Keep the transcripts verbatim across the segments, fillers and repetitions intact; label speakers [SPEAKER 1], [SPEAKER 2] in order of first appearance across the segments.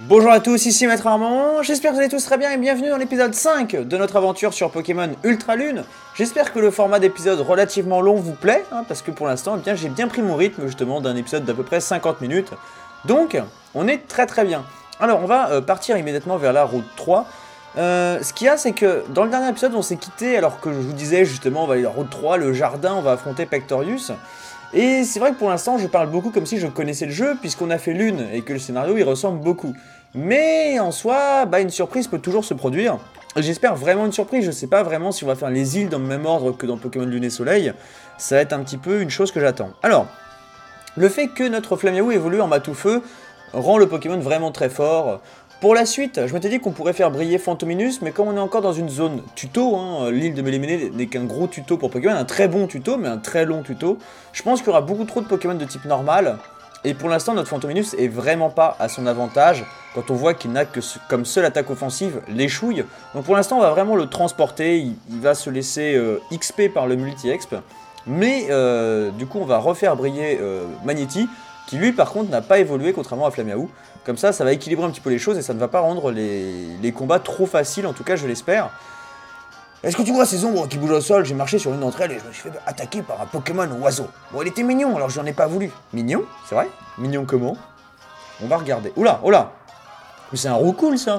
[SPEAKER 1] Bonjour à tous, ici Maître Armand, j'espère que vous allez tous très bien et bienvenue dans l'épisode cinq de notre aventure sur Pokémon Ultra Lune. J'espère que le format d'épisode relativement long vous plaît, hein, parce que pour l'instant, eh bien, j'ai bien pris mon rythme justement d'un épisode d'à peu près cinquante minutes. Donc, on est très très bien. Alors, on va euh, partir immédiatement vers la route trois. Euh, ce qu'il y a, c'est que dans le dernier épisode, on s'est quitté alors que je vous disais justement, on va aller à la route trois, le jardin, on va affronter Pectorius. Et c'est vrai que pour l'instant, je parle beaucoup comme si je connaissais le jeu, puisqu'on a fait Lune, et que le scénario, il ressemble beaucoup. Mais en soi, bah, une surprise peut toujours se produire. J'espère vraiment une surprise, je sais pas vraiment si on va faire les îles dans le même ordre que dans Pokémon Lune et Soleil. Ça va être un petit peu une chose que j'attends. Alors, le fait que notre Flamiaou évolue en Matoufeu rend le Pokémon vraiment très fort. Pour la suite, je m'étais dit qu'on pourrait faire briller Fantominus, mais comme on est encore dans une zone tuto, hein, l'île de Méléméné n'est qu'un gros tuto pour Pokémon, un très bon tuto, mais un très long tuto, je pense qu'il y aura beaucoup trop de Pokémon de type normal, et pour l'instant notre Fantominus est vraiment pas à son avantage, quand on voit qu'il n'a que ce, comme seule attaque offensive, l'échouille. Donc pour l'instant on va vraiment le transporter, il, il va se laisser euh, X P par le multi-exp, mais euh, du coup on va refaire briller euh, Magnéti, qui lui par contre n'a pas évolué contrairement à Flamiaou. Comme ça, ça va équilibrer un petit peu les choses et ça ne va pas rendre les, les combats trop faciles, en tout cas je l'espère. Est-ce que tu vois ces ombres qui bougent au sol? J'ai marché sur une d'entre elles et je me suis fait attaquer par un Pokémon oiseau. Bon, il était mignon, alors je n'en ai pas voulu. Mignon? C'est vrai? Mignon comment? On va regarder. Oula, oula! Mais c'est un roucoule ça!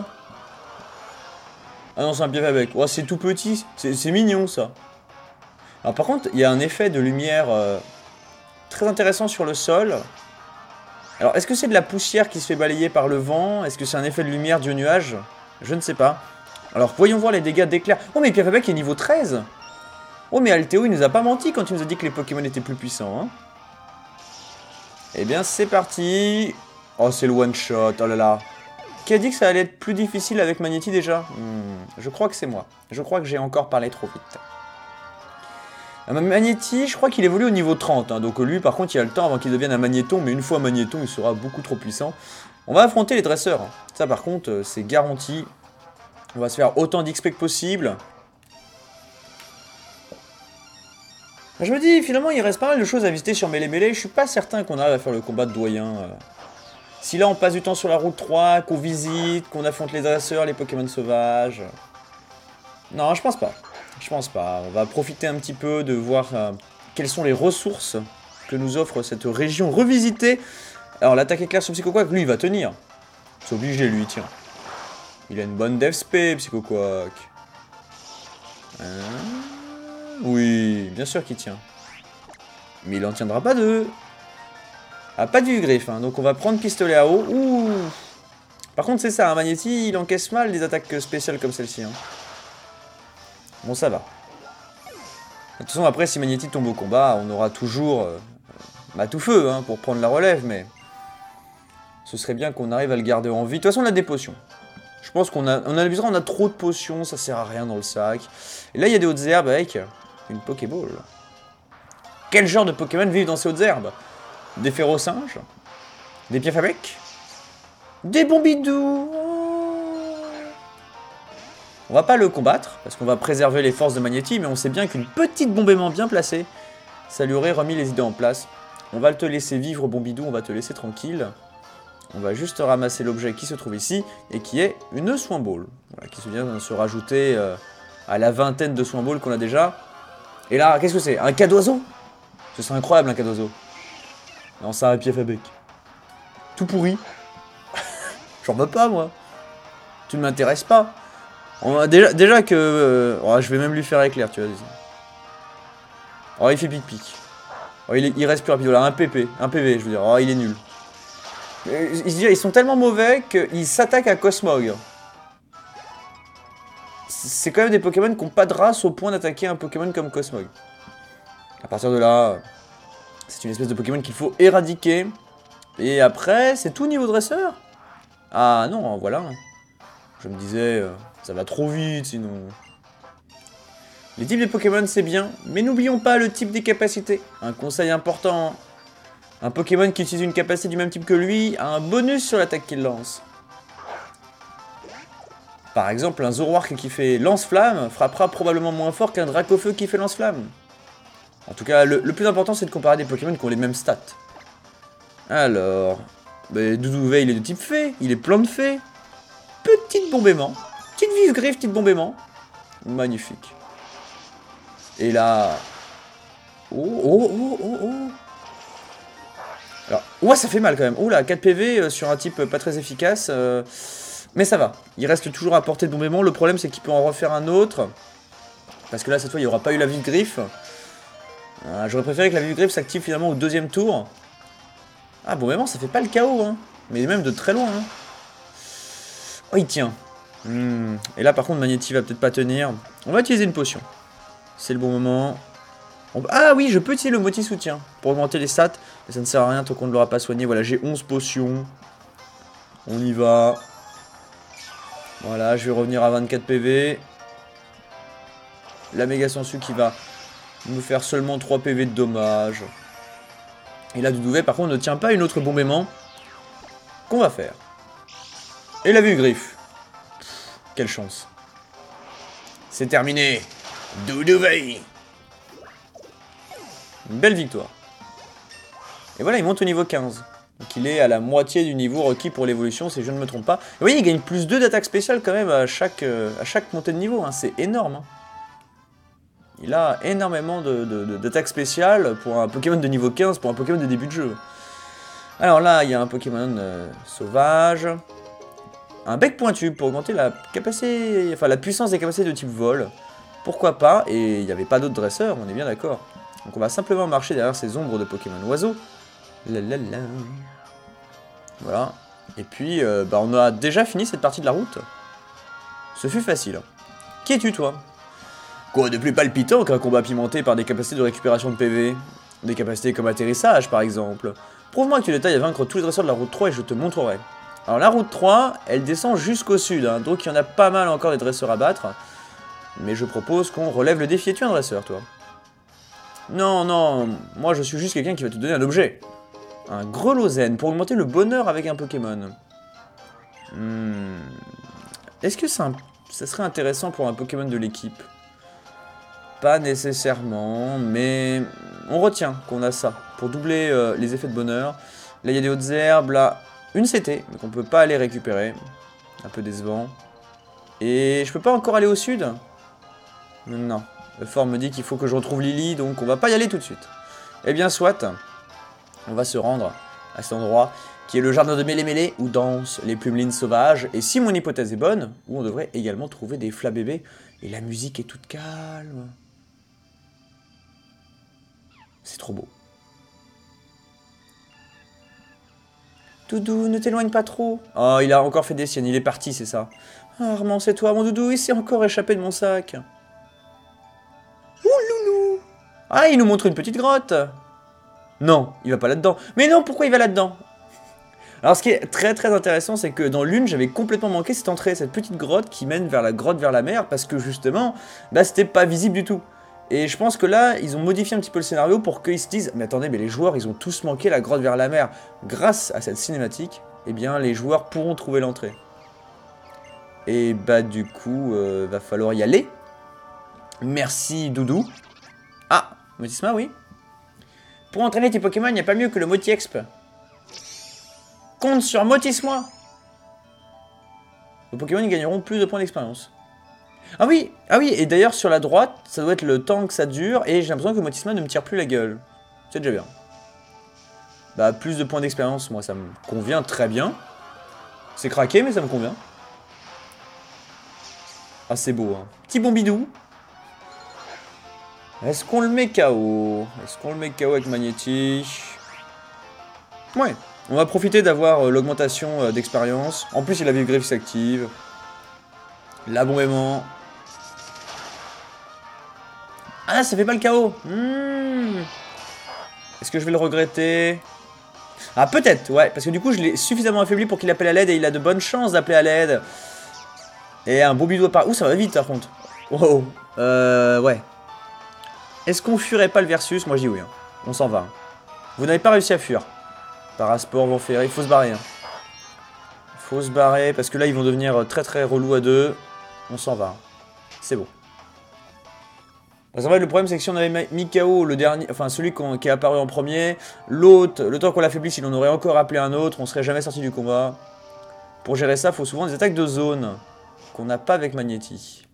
[SPEAKER 1] Ah non, c'est un Piafabec. Oh, c'est tout petit, c'est mignon ça. Alors par contre, il y a un effet de lumière euh, très intéressant sur le sol. Alors, est-ce que c'est de la poussière qui se fait balayer par le vent? Est-ce que c'est un effet de lumière dû au nuage? Je ne sais pas. Alors, voyons voir les dégâts d'éclair. Oh, mais Piafabec est niveau treize. Oh, mais Altéo, il nous a pas menti quand il nous a dit que les Pokémon étaient plus puissants. Hein. Eh bien, c'est parti. Oh, c'est le one-shot. Oh là là. Qui a dit que ça allait être plus difficile avec Magnéti déjà? hmm, Je crois que c'est moi. Je crois que j'ai encore parlé trop vite. Magnéti, je crois qu'il évolue au niveau trente, hein, donc lui par contre il a le temps avant qu'il devienne un magnéton, mais une fois magnéton il sera beaucoup trop puissant. On va affronter les dresseurs, hein. Ça par contre c'est garanti. On va se faire autant d'X P que possible. Je me dis finalement il reste pas mal de choses à visiter sur Mélémélé, je suis pas certain qu'on arrive à faire le combat de doyen. Euh. Si là on passe du temps sur la route trois, qu'on visite, qu'on affronte les dresseurs, les Pokémon sauvages... Non, je pense pas. Je pense pas. On va profiter un petit peu de voir euh, quelles sont les ressources que nous offre cette région revisitée. Alors l'attaque éclair sur Psychoquack, lui il va tenir. C'est obligé lui, tiens. Il a une bonne def spé, Psychoquack. Hein? Oui, bien sûr qu'il tient. Mais il en tiendra pas deux. Ah, pas du griffe, hein. Donc on va prendre pistolet à eau. Ouh. Par contre c'est ça, un Magnéti, il encaisse mal des attaques spéciales comme celle-ci. Hein. Bon, ça va. De toute façon, après, si Magnéti tombe au combat, on aura toujours euh, Matoufeu hein, pour prendre la relève, mais ce serait bien qu'on arrive à le garder en vie. De toute façon, on a des potions. Je pense qu'on a, on a besoin, on a trop de potions, ça sert à rien dans le sac. Et là, il y a des hautes herbes avec une Pokéball. Quel genre de Pokémon vivent dans ces hautes herbes? Des Férosinges? Des Piafabec? Des Bombidou? On va pas le combattre, parce qu'on va préserver les forces de Magnéti, mais on sait bien qu'une petite bombe aimant bien placée, ça lui aurait remis les idées en place. On va te laisser vivre, Bombidou, on va te laisser tranquille. On va juste ramasser l'objet qui se trouve ici, et qui est une Soin Ball. Voilà, qui se vient de se rajouter euh, à la vingtaine de Soin Ball qu'on a déjà. Et là, qu'est-ce que c'est? Un cas d'oiseau? Ce serait incroyable, un cas d'oiseau. Non, c'est un Piafabec. Tout pourri. J'en veux pas, moi. Tu ne m'intéresses pas. On a déjà, déjà que... Euh, oh, je vais même lui faire éclair, tu vois. Oh, il fait pic-pic. Oh, il, est, il reste plus rapide. Là, un P P. Un P V, je veux dire. Oh, il est nul. Ils, ils sont tellement mauvais qu'ils s'attaquent à Cosmog. C'est quand même des Pokémon qui n'ont pas de race au point d'attaquer un Pokémon comme Cosmog. À partir de là, c'est une espèce de Pokémon qu'il faut éradiquer. Et après, c'est tout niveau dresseur. Ah non, voilà. Je me disais... Euh, ça va trop vite, sinon... Les types de Pokémon, c'est bien, mais n'oublions pas le type des capacités. Un conseil important. Un Pokémon qui utilise une capacité du même type que lui a un bonus sur l'attaque qu'il lance. Par exemple, un Zoroark qui fait lance-flamme frappera probablement moins fort qu'un Dracofeu qui fait lance-flamme. En tout cas, le, le plus important, c'est de comparer des Pokémon qui ont les mêmes stats. Alors... Bah, Doudouvet, il est de type fée. Il est plein de fées. Petite bombe aimant. Petite vive griffe, petite bombe aimant. Magnifique. Et là... Oh, oh, oh, oh, oh. Alors, ouais, ça fait mal quand même. Oh là, quatre P V euh, sur un type pas très efficace. Euh... Mais ça va. Il reste toujours à portée de bombe aimant. Le problème, c'est qu'il peut en refaire un autre. Parce que là, cette fois, il n'y aura pas eu la vive griffe. Euh, J'aurais préféré que la vive griffe s'active finalement au deuxième tour. Ah, bombe aimant, ça fait pas le chaos, hein. Mais même de très loin, hein. Oh, il tient. Hmm. Et là, par contre, Magnéti va peut-être pas tenir. On va utiliser une potion. C'est le bon moment. On... Ah oui, je peux utiliser le Moti soutien pour augmenter les stats. Mais ça ne sert à rien tant qu'on ne l'aura pas soigné. Voilà, j'ai onze potions. On y va. Voilà, je vais revenir à vingt-quatre P V. La méga sensu qui va nous faire seulement trois P V de dommages. Et là, Doudouvet, par contre, ne tient pas une autre bombe aimant. Qu'on va faire. Et la vue griffe. Quelle chance. C'est terminé. Doudouvet. Une belle victoire. Et voilà, il monte au niveau quinze. Donc il est à la moitié du niveau requis pour l'évolution, si je ne me trompe pas. Et vous voyez, il gagne plus deux d'attaque spéciale quand même à chaque, euh, à chaque montée de niveau. Hein. C'est énorme. Hein. Il a énormément de, de, de, d'attaque spéciale pour un Pokémon de niveau quinze, pour un Pokémon de début de jeu. Alors là, il y a un Pokémon euh, sauvage. Un bec pointu pour augmenter la capacité, enfin la puissance des capacités de type vol. Pourquoi pas? Et il n'y avait pas d'autres dresseurs, on est bien d'accord. Donc on va simplement marcher derrière ces ombres de Pokémon oiseaux. Lalala. Voilà. Et puis, euh, bah, on a déjà fini cette partie de la route. Ce fut facile. Qui es-tu, toi? Quoi de plus palpitant qu'un combat pimenté par des capacités de récupération de P V? Des capacités comme atterrissage, par exemple. Prouve-moi que tu es taille à vaincre tous les dresseurs de la route trois et je te montrerai. Alors la route trois, elle descend jusqu'au sud, hein, donc il y en a pas mal encore des dresseurs à battre. Mais je propose qu'on relève le défi. Es-tu un dresseur, toi? Non, non, moi je suis juste quelqu'un qui va te donner un objet. Un grelot-zen pour augmenter le bonheur avec un Pokémon. Hmm. Est-ce que ça, ça serait intéressant pour un Pokémon de l'équipe? Pas nécessairement, mais on retient qu'on a ça pour doubler euh, les effets de bonheur. Là, il y a des hautes herbes, là, une C T, mais qu'on peut pas aller récupérer. Un peu décevant. Et je peux pas encore aller au sud? Non. Le fort me dit qu'il faut que je retrouve Lily, donc on va pas y aller tout de suite. Eh bien, soit. On va se rendre à cet endroit qui est le jardin de Mélé-Mélé où dansent les plumelines sauvages. Et si mon hypothèse est bonne, où on devrait également trouver des flabébés. Et la musique est toute calme. C'est trop beau. Doudou, ne t'éloigne pas trop. Oh, il a encore fait des siennes, il est parti, c'est ça. Ah, Armand, c'est toi, mon Doudou, il s'est encore échappé de mon sac. Ouh, loulou. Ah, il nous montre une petite grotte. Non, il va pas là-dedans. Mais non, pourquoi il va là-dedans? Alors, ce qui est très très intéressant, c'est que dans l'une, j'avais complètement manqué cette entrée, cette petite grotte qui mène vers la grotte vers la mer, parce que justement, bah, c'était pas visible du tout. Et je pense que là, ils ont modifié un petit peu le scénario pour qu'ils se disent « Mais attendez, mais les joueurs, ils ont tous manqué la grotte vers la mer. » Grâce à cette cinématique, eh bien, les joueurs pourront trouver l'entrée. Et bah, du coup, euh, va falloir y aller. Merci, Doudou. Ah, Motisma, oui. Pour entraîner tes Pokémon, il n'y a pas mieux que le Moti-Exp. Compte sur Motis-moi. Vos Pokémon ils gagneront plus de points d'expérience. Ah oui, ah oui, et d'ailleurs sur la droite, ça doit être le temps que ça dure, et j'ai l'impression que Motisma ne me tire plus la gueule. C'est déjà bien. Bah, plus de points d'expérience, moi ça me convient très bien. C'est craqué, mais ça me convient. Ah, c'est beau, hein. Petit bombidou. Est-ce qu'on le met K O? Est-ce qu'on le met K O avec Magnéti? Ouais. On va profiter d'avoir euh, l'augmentation euh, d'expérience. En plus, il a la vive griffe qui s'active. L'abombement. Ah, ça fait pas le K O. Mmh. Est-ce que je vais le regretter? Ah, peut-être, ouais. Parce que du coup, je l'ai suffisamment affaibli pour qu'il appelle à l'aide et il a de bonnes chances d'appeler à l'aide. Et un beau bidou par... Ouh, ça va vite, par contre. Wow. Euh, ouais. Est-ce qu'on fuirait pas le versus? Moi, je dis oui. Hein. On s'en va. Hein. Vous n'avez pas réussi à fuir. Parasport vont faire, il faut se barrer. Hein. Il faut se barrer parce que là ils vont devenir très très relous à deux. On s'en va. C'est bon. Parce qu'en fait, le problème, c'est que si on avait mis K O le dernier, enfin celui qui est apparu en premier, l'autre, le temps qu'on l'affaiblit, il en aurait encore appelé un autre, on serait jamais sorti du combat. Pour gérer ça, il faut souvent des attaques de zone qu'on n'a pas avec Magnéti.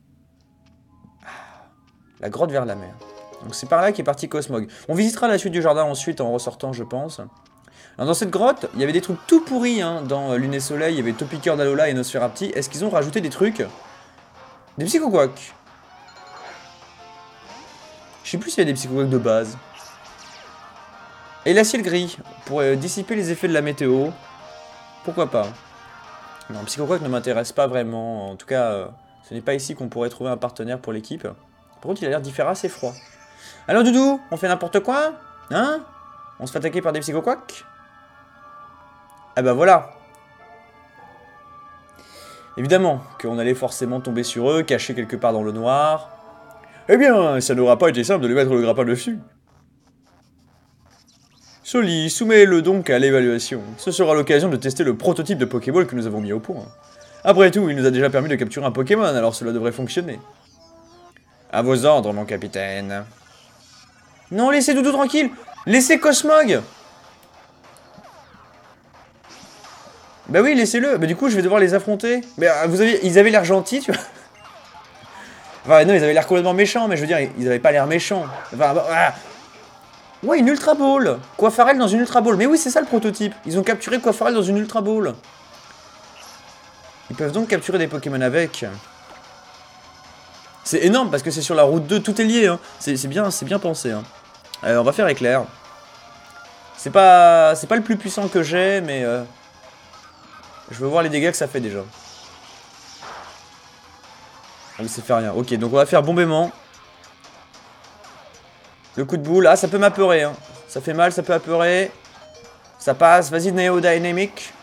[SPEAKER 1] La grotte vers la mer. Donc c'est par là qu'est parti Cosmog. On visitera la suite du jardin ensuite en ressortant, je pense. Alors, dans cette grotte, il y avait des trucs tout pourris, hein. Dans Lune et Soleil, il y avait Topiqueur d'Alola et Nosferapti. Est-ce qu'ils ont rajouté des trucs? Des psychoquacks. Je sais plus s'il y a des psychoquacks de base. Et l'acier gris, pour euh, dissiper les effets de la météo. Pourquoi pas? Non, psychoquack ne m'intéresse pas vraiment. En tout cas, euh, ce n'est pas ici qu'on pourrait trouver un partenaire pour l'équipe. Par contre, il a l'air d'y faire assez froid. Alors, Doudou, on fait n'importe quoi? Hein? On se fait attaquer par des psychoquacks? Ah bah voilà. Évidemment qu'on allait forcément tomber sur eux, cachés quelque part dans le noir. Eh bien, ça n'aura pas été simple de lui mettre le grappin dessus. Soli, soumets-le donc à l'évaluation. Ce sera l'occasion de tester le prototype de Pokéball que nous avons mis au point. Après tout, il nous a déjà permis de capturer un Pokémon, alors cela devrait fonctionner. À vos ordres, mon capitaine. Non, laissez Doudou tranquille. Laissez Cosmog. Bah oui, laissez-le. Bah du coup, je vais devoir les affronter. Mais euh, vous avez, ils avaient l'air gentils, tu vois. Enfin, non, ils avaient l'air complètement méchants, mais je veux dire, ils avaient pas l'air méchants. Enfin, bah, ah. Ouais, une Ultra Ball. Coiffarel dans une Ultra Ball. Mais oui, c'est ça le prototype. Ils ont capturé Coiffarel dans une Ultra Ball. Ils peuvent donc capturer des Pokémon avec. C'est énorme parce que c'est sur la route deux, tout est lié. Hein. C'est bien, c'est bien pensé. Hein. Euh, on va faire éclair. C'est pas, c'est pas le plus puissant que j'ai, mais euh, je veux voir les dégâts que ça fait déjà. Ah, mais ça fait rien. Ok, donc on va faire bombement. Le coup de boule. Ah, ça peut m'apeurer. Hein. Ça fait mal, ça peut apeurer. Ça passe. Vas-y, Neo Dynamic.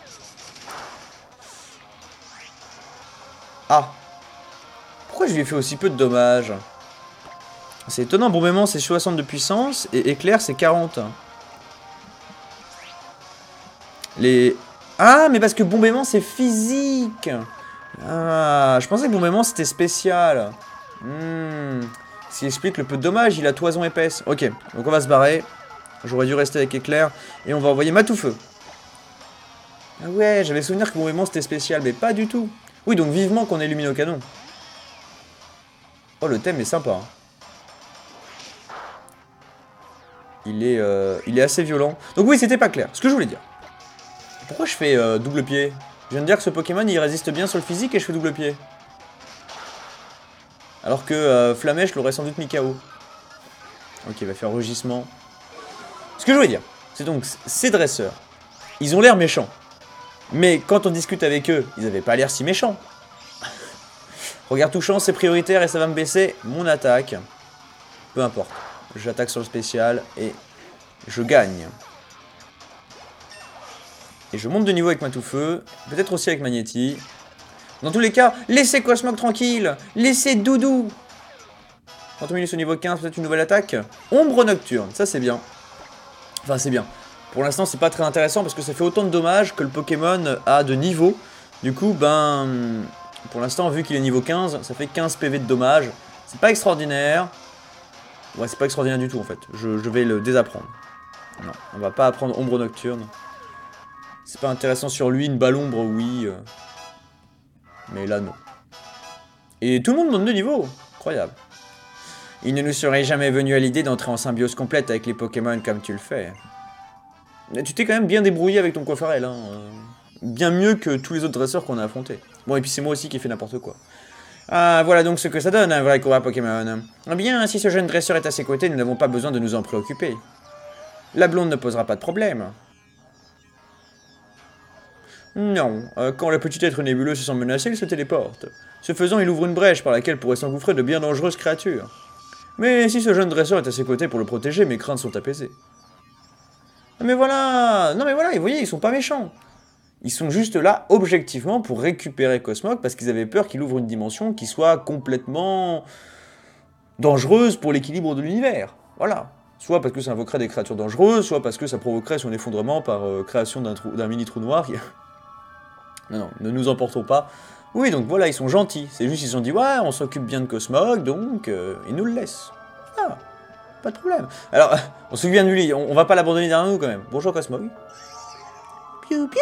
[SPEAKER 1] Ah. Pourquoi je lui ai fait aussi peu de dommages? C'est étonnant. Bombement, c'est soixante de puissance. Et éclair, c'est quarante. Les... Ah, mais parce que bombement, c'est physique. Ah, je pensais que bombement, c'était spécial. Hmm... Ce qui explique le peu de dommages, il a toison épaisse. Ok, donc on va se barrer. J'aurais dû rester avec éclair. Et on va envoyer Matoufeu. Ah ouais, j'avais souvenir que mon mouvement c'était spécial, mais pas du tout. Oui, donc vivement qu'on ait Luminocanon. Oh, le thème est sympa. Hein. Il est, euh, il est assez violent. Donc oui, c'était pas clair. Ce que je voulais dire. Pourquoi je fais euh, double pied? Je viens de dire que ce Pokémon, il résiste bien sur le physique et je fais double pied. Alors que euh, Flamèche l'aurait sans doute mis K O. Ok, il va faire rugissement. Ce que je voulais dire, c'est donc ces dresseurs, ils ont l'air méchants. Mais quand on discute avec eux, ils n'avaient pas l'air si méchants. Regard touchant, c'est prioritaire et ça va me baisser mon attaque. Peu importe. J'attaque sur le spécial et je gagne. Et je monte de niveau avec Matoufeu, peut-être aussi avec Magnéti. Dans tous les cas, laissez Cosmog tranquille. Laissez Doudou. trente minutes au niveau quinze, peut-être une nouvelle attaque. Ombre Nocturne, ça c'est bien. Enfin, c'est bien. Pour l'instant, c'est pas très intéressant parce que ça fait autant de dommages que le Pokémon a de niveau. Du coup, ben... Pour l'instant, vu qu'il est niveau quinze, ça fait quinze P V de dommages. C'est pas extraordinaire. Ouais, c'est pas extraordinaire du tout, en fait. Je, je vais le désapprendre. Non, on va pas apprendre Ombre Nocturne. C'est pas intéressant sur lui, une balle ombre, oui. Euh... Mais là, non. Et tout le monde monte de niveau. Incroyable. Il ne nous serait jamais venu à l'idée d'entrer en symbiose complète avec les Pokémon comme tu le fais. Mais tu t'es quand même bien débrouillé avec ton Coiffarel, hein. Bien mieux que tous les autres dresseurs qu'on a affrontés. Bon, et puis c'est moi aussi qui ai fait n'importe quoi. Ah, voilà donc ce que ça donne, un vrai combat Pokémon. Eh bien, si ce jeune dresseur est à ses côtés, nous n'avons pas besoin de nous en préoccuper. La blonde ne posera pas de problème. Non, euh, quand le petit être nébuleux se sent menacé, il se téléporte. Ce faisant, il ouvre une brèche par laquelle pourraient s'engouffrer de bien dangereuses créatures. Mais si ce jeune dresseur est à ses côtés pour le protéger, mes craintes sont apaisées. Mais voilà. Non mais voilà, vous voyez, ils sont pas méchants. Ils sont juste là, objectivement, pour récupérer Cosmog, parce qu'ils avaient peur qu'il ouvre une dimension qui soit complètement dangereuse pour l'équilibre de l'univers. Voilà. Soit parce que ça invoquerait des créatures dangereuses, soit parce que ça provoquerait son effondrement par euh, création d'un mini-trou noir. Non, non, ne nous emportons pas. Oui, donc voilà, ils sont gentils. C'est juste qu'ils se sont dit, ouais, on s'occupe bien de Cosmog, donc euh, ils nous le laissent. Ah, pas de problème. Alors, on se souvient de lui, on, on va pas l'abandonner derrière nous quand même. Bonjour Cosmo, oui. Piou piou.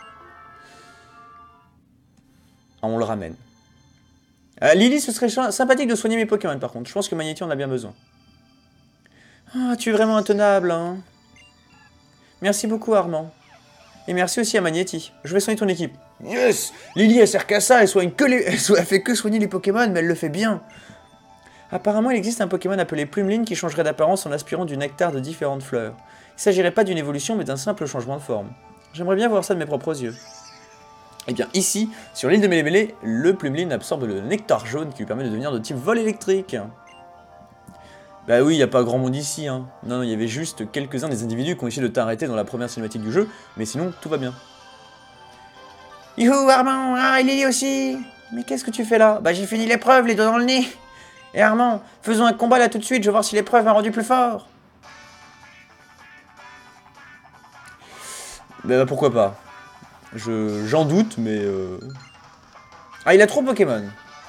[SPEAKER 1] Ah, on le ramène. Euh, Lily, ce serait sympathique de soigner mes Pokémon par contre. Je pense que Magnéti en a bien besoin. Ah, tu es vraiment intenable, hein. Merci beaucoup Armand. Et merci aussi à Magnéti. Je vais soigner ton équipe. Yes. Lily, elle sert qu'à ça, elle, soigne que les... elle fait que soigner les Pokémon, mais elle le fait bien. Apparemment, il existe un Pokémon appelé Plumeline qui changerait d'apparence en aspirant du nectar de différentes fleurs. Il s'agirait pas d'une évolution, mais d'un simple changement de forme. J'aimerais bien voir ça de mes propres yeux. Et bien ici, sur l'île de Mélémélé, le Plumeline absorbe le nectar jaune qui lui permet de devenir de type vol électrique. Bah oui, il n'y a pas grand monde ici, hein. Non, il y avait juste quelques-uns des individus qui ont essayé de t'arrêter dans la première cinématique du jeu, mais sinon, tout va bien. Youhou, Armand, ah, et Lily aussi. Mais qu'est-ce que tu fais là? Bah j'ai fini l'épreuve, les doigts dans le nez. Et Armand, faisons un combat là tout de suite, je veux voir si l'épreuve m'a rendu plus fort. Bah pourquoi pas. Je j'en doute, mais... Euh... Ah, il a trop de Pokémon.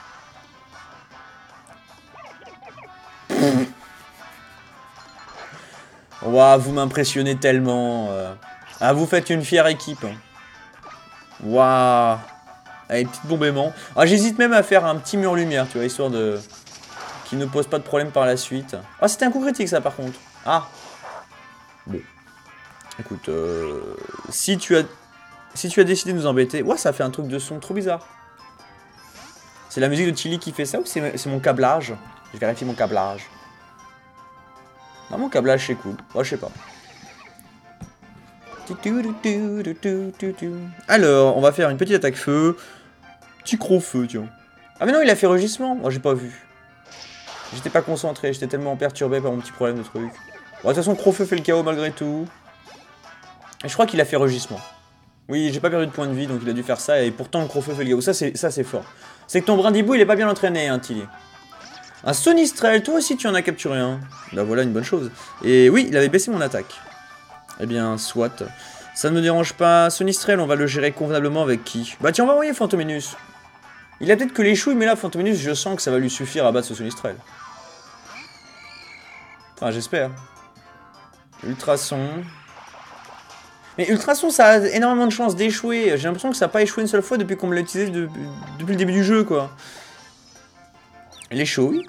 [SPEAKER 1] Waouh, vous m'impressionnez tellement. Euh... Ah, vous faites une fière équipe. Waouh. Allez, petite bombe aimant. Ah, j'hésite même à faire un petit mur lumière, tu vois, histoire de... qui ne pose pas de problème par la suite. Ah, c'était un coup critique, ça, par contre. Ah. Bon. Écoute, euh... si tu as... si tu as décidé de nous embêter... Ouais, ça fait un truc de son trop bizarre. C'est la musique de Chili qui fait ça ou c'est mon câblage? Je vérifie mon câblage. Non, mon câblage, c'est cool. Ouais, je sais pas. Alors, on va faire une petite attaque feu. Petit gros feu, tiens. Ah mais non, il a fait rugissement. Moi, j'ai pas vu. J'étais pas concentré, j'étais tellement perturbé par mon petit problème de truc. Bon, de toute façon, Crofeu fait le chaos malgré tout. Et je crois qu'il a fait rugissement. Oui, j'ai pas perdu de point de vie, donc il a dû faire ça, et pourtant Crofeu fait le chaos. Ça, c'est fort. C'est que ton Brindibou, il est pas bien entraîné, hein, Tilly. Un Sonistrel, toi aussi tu en as capturé un. Bah voilà, une bonne chose. Et oui, il avait baissé mon attaque. Eh bien, soit. Ça ne me dérange pas. Sonistrel, on va le gérer convenablement avec qui? Bah tiens, on va envoyer Fantominus. Il a peut-être que les chouilles, mais là, Fantominus, je sens que ça va lui suffire à battre ce Sonistrel. Enfin, j'espère. Ultrason. Mais Ultrason, ça a énormément de chances d'échouer. J'ai l'impression que ça n'a pas échoué une seule fois depuis qu'on me l'a utilisé de... depuis le début du jeu, quoi. Les chouilles.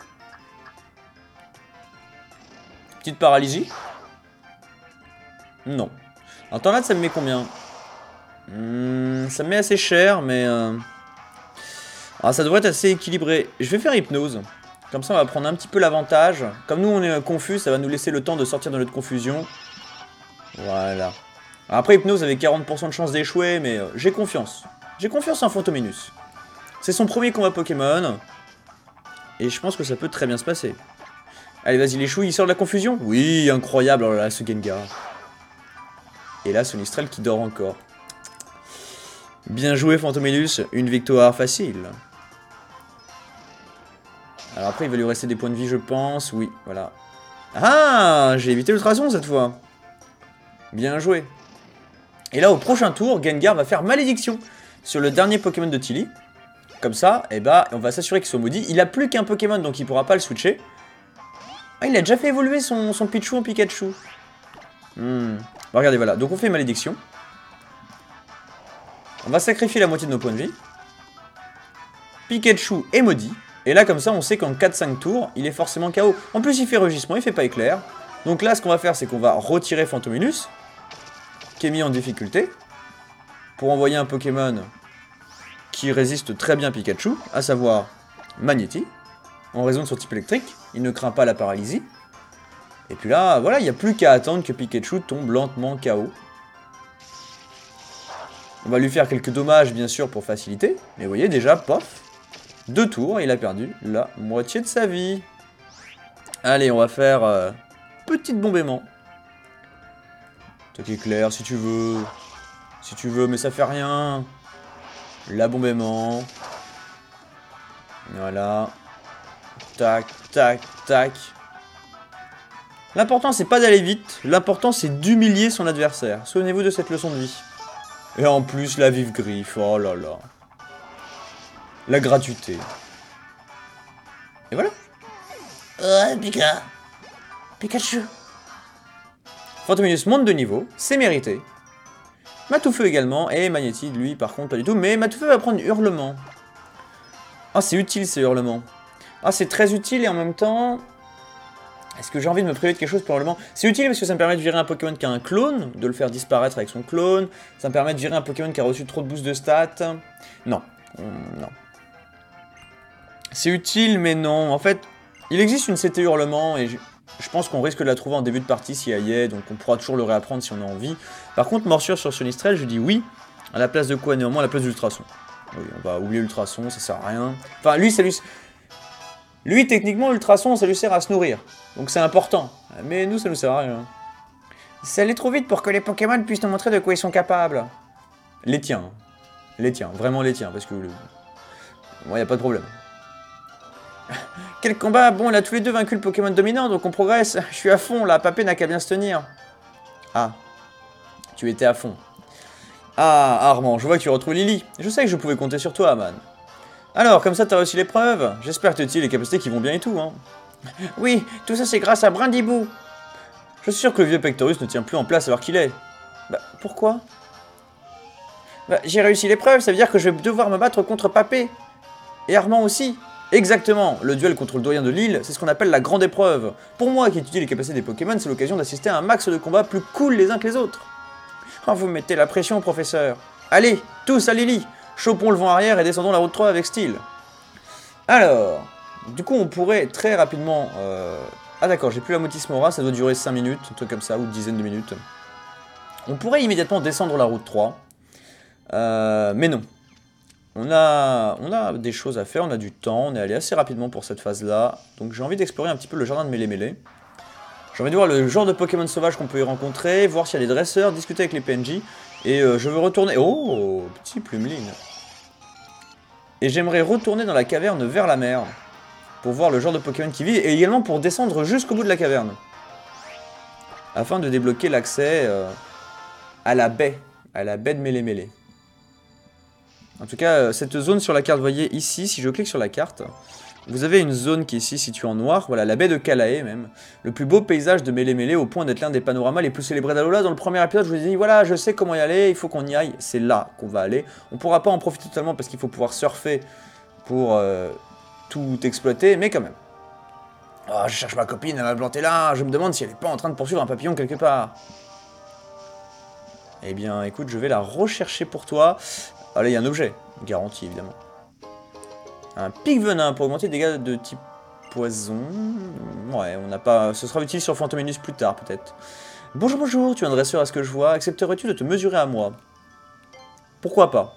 [SPEAKER 1] Petite paralysie. Non. En tornade, ça me met combien? hmm, Ça me met assez cher, mais... Euh... Ah, ça devrait être assez équilibré. Je vais faire hypnose. Comme ça, on va prendre un petit peu l'avantage. Comme nous, on est confus, ça va nous laisser le temps de sortir de notre confusion. Voilà. Après, hypnose avait quarante pour cent de chance d'échouer, mais euh, j'ai confiance. J'ai confiance en Fantominus. C'est son premier combat Pokémon. Et je pense que ça peut très bien se passer. Allez, vas-y, les chouilles, il sort de la confusion? Oui, incroyable, oh là là, ce Gengar. Et là, Sonistrel qui dort encore. Bien joué, Fantominus, une victoire facile. Alors après, il va lui rester des points de vie, je pense. Oui, voilà. Ah, j'ai évité l'ultrason cette fois. Bien joué. Et là, au prochain tour, Gengar va faire malédiction sur le dernier Pokémon de Tilly. Comme ça, eh ben, on va s'assurer qu'il soit maudit. Il a plus qu'un Pokémon, donc il pourra pas le switcher. Ah, il a déjà fait évoluer son, son Pichu en Pikachu. Hmm. Bon, regardez, voilà. Donc on fait malédiction. On va sacrifier la moitié de nos points de vie. Pikachu est maudit. Et là, comme ça, on sait qu'en quatre cinq tours, il est forcément K O. En plus, il fait rugissement, il fait pas éclair. Donc là, ce qu'on va faire, c'est qu'on va retirer Fantominus, qui est mis en difficulté, pour envoyer un Pokémon qui résiste très bien Pikachu, à savoir Magnéti, en raison de son type électrique. Il ne craint pas la paralysie. Et puis là, voilà, il n'y a plus qu'à attendre que Pikachu tombe lentement K O. On va lui faire quelques dommages, bien sûr, pour faciliter. Mais vous voyez, déjà, pof, deux tours, il a perdu la moitié de sa vie. Allez, on va faire euh, petite bombe aimant. Toi qui éclair, si tu veux. Si tu veux, mais ça fait rien. La bombe aimant. Voilà. Tac, tac, tac. L'important, c'est pas d'aller vite. L'important, c'est d'humilier son adversaire. Souvenez-vous de cette leçon de vie. Et en plus, la vive griffe. Oh là là. La gratuité. Et voilà.
[SPEAKER 2] Ouais, Pika.
[SPEAKER 1] Pikachu. Fantominus monte de niveau, c'est mérité. Matoufeu également, et Magnétide, lui, par contre, pas du tout. Mais Matoufeu va prendre Hurlement. Ah, c'est utile, ces Hurlements. Ah, c'est très utile, et en même temps... Est-ce que j'ai envie de me priver de quelque chose pour Hurlement? C'est utile parce que ça me permet de virer un Pokémon qui a un clone, de le faire disparaître avec son clone. Ça me permet de virer un Pokémon qui a reçu trop de boosts de stats. Non. Hum, non. C'est utile, mais non. En fait, il existe une C T Hurlement, et je, je pense qu'on risque de la trouver en début de partie si elle y est, donc on pourra toujours le réapprendre si on a envie. Par contre, Morsure sur Sonistrel, je dis oui. À la place de quoi, néanmoins? À la place de l'Ultrason. Oui, on va oublier l'Ultrason, ça sert à rien. Enfin, lui, ça lui... Lui, techniquement, l'Ultrason, ça lui sert à se nourrir. Donc c'est important. Mais nous, ça nous sert à rien. Ça allait trop vite pour que les Pokémon puissent nous montrer de quoi ils sont capables. Les tiens. Les tiens. Vraiment les tiens. Parce que... Le... Moi, y a pas de problème. Quel combat! Bon, on a tous les deux vaincu le Pokémon dominant, donc on progresse. Je suis à fond, là. Papé n'a qu'à bien se tenir. Ah. Tu étais à fond. Ah, Armand, je vois que tu retrouves Lily. Je sais que je pouvais compter sur toi, man. Alors, comme ça, t'as réussi l'épreuve. J'espère que tu as les capacités qui vont bien et tout, hein. Oui, tout ça, c'est grâce à Brindibou. Je suis sûr que le vieux Pectorus ne tient plus en place alors qu'il est. Bah, pourquoi? Bah, j'ai réussi l'épreuve, ça veut dire que je vais devoir me battre contre Papé. Et Armand aussi. Exactement, le duel contre le doyen de l'île, c'est ce qu'on appelle la grande épreuve. Pour moi qui étudie les capacités des Pokémon, c'est l'occasion d'assister à un max de combats plus cool les uns que les autres. Oh, vous mettez la pression, professeur. Allez, tous à Lily. Chopons le vent arrière et descendons la route trois avec style. Alors, du coup, on pourrait très rapidement... Euh... Ah d'accord, j'ai plus la Motis Mora, ça doit durer cinq minutes, un truc comme ça, ou une dizaine de minutes. On pourrait immédiatement descendre la route trois. Euh... Mais non. On a... on a des choses à faire, on a du temps, on est allé assez rapidement pour cette phase-là. Donc j'ai envie d'explorer un petit peu le jardin de Mélé-Mélé. J'ai envie de voir le genre de Pokémon sauvage qu'on peut y rencontrer, voir s'il y a des dresseurs, discuter avec les P N J. Et euh, je veux retourner... Oh, petit Plumeline. Et j'aimerais retourner dans la caverne vers la mer. Pour voir le genre de Pokémon qui vit. Et également pour descendre jusqu'au bout de la caverne. Afin de débloquer l'accès euh, à la baie. À la baie de Mélé-Mélé. En tout cas, cette zone sur la carte, vous voyez ici, si je clique sur la carte, vous avez une zone qui est ici située en noir, voilà, la baie de Kalae même, le plus beau paysage de Mélé-Mélé au point d'être l'un des panoramas les plus célébrés d'Alola. Dans le premier épisode, je vous ai dit, voilà, je sais comment y aller, il faut qu'on y aille, c'est là qu'on va aller. On pourra pas en profiter totalement parce qu'il faut pouvoir surfer pour euh, tout exploiter, mais quand même. Oh, je cherche ma copine, elle m'a planté là, je me demande si elle est pas en train de poursuivre un papillon quelque part. Eh bien, écoute, je vais la rechercher pour toi. Ah là, il y a un objet, garanti évidemment. Un pic venin pour augmenter les dégâts de type poison. Ouais, on n'a pas... Ce sera utile sur Fantominus plus tard, peut-être. Bonjour, bonjour, tu es un dresseur à ce que je vois. Accepterais-tu de te mesurer à moi? Pourquoi pas?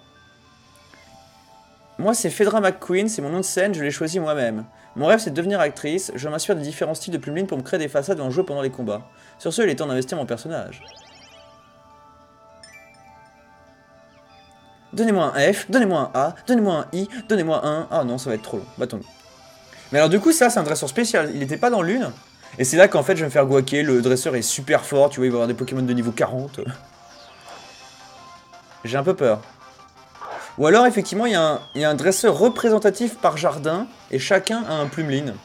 [SPEAKER 1] Moi, c'est Phaedra McQueen, c'est mon nom de scène, je l'ai choisi moi-même. Mon rêve, c'est de devenir actrice. Je m'inspire des différents styles de Plumeline pour me créer des façades et en jouer pendant les combats. Sur ce, il est temps d'investir mon personnage. Donnez-moi un F, donnez-moi un A, donnez-moi un I, donnez-moi un... Ah non, ça va être trop long, battons-nous. Mais alors du coup, ça, c'est un dresseur spécial. Il n'était pas dans l'une. Et c'est là qu'en fait, je vais me faire guaquer. Le dresseur est super fort, tu vois, il va y avoir des Pokémon de niveau quarante. J'ai un peu peur. Ou alors, effectivement, il y, y a un dresseur représentatif par jardin, et chacun a un Plumeline.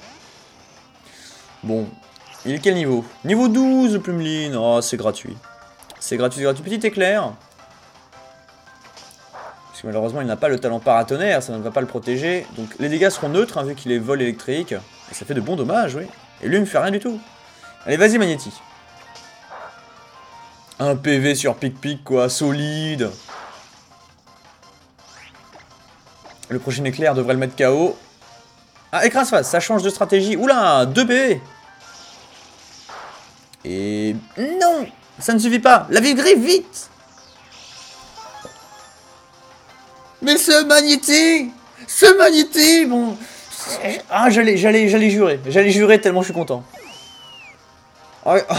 [SPEAKER 1] Bon, il est quel niveau? Niveau douze, le Plumeline. Oh, c'est gratuit. C'est gratuit, c'est gratuit. Petit éclair. Parce que malheureusement, il n'a pas le talent paratonnerre, ça ne va pas le protéger. Donc les dégâts seront neutres, hein, vu qu'il est vol électrique. Et ça fait de bons dommages, oui. Et lui, il me fait rien du tout. Allez, vas-y, Magnéti. Un P V sur pic-pic, quoi, solide. Le prochain éclair devrait le mettre K O. Ah, écrase-face, ça change de stratégie. Oula, deux P V. Et... non, ça ne suffit pas. La Vif-Griffe, vite. Mais ce Magnéti, ce Magnéti, bon... Ah, j'allais, j'allais, j'allais jurer. J'allais jurer tellement je suis content. Oh, oh.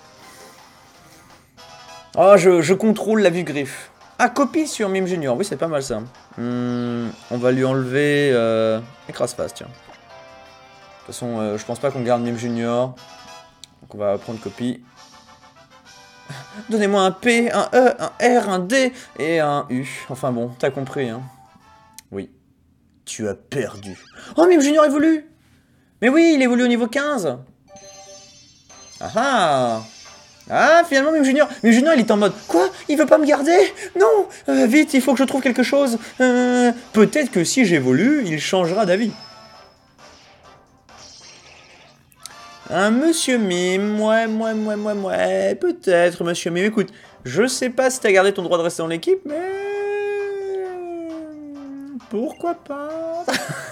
[SPEAKER 1] Oh, je, je contrôle la Vif-Griffe. Ah, copie sur Mime Junior. Oui, c'est pas mal ça. Hmm, on va lui enlever... Euh... Écrase-face, tiens. De toute façon, euh, je pense pas qu'on garde Mime Junior. Donc on va prendre copie. Donnez-moi un P, un E, un R, un D et un U. Enfin bon, t'as compris, hein. Oui. Tu as perdu. Oh, Mime Junior évolue. Mais oui, il évolue au niveau quinze. Ah ah. Ah, finalement, Mime Junior. Mime Junior, il est en mode, quoi? Il veut pas me garder? Non, euh, vite, il faut que je trouve quelque chose. Euh, Peut-être que si j'évolue, il changera d'avis. Un Monsieur Mime, ouais, ouais, ouais, ouais, ouais, peut-être, Monsieur Mime. Écoute, je sais pas si t'as gardé ton droit de rester dans l'équipe, mais... Pourquoi pas?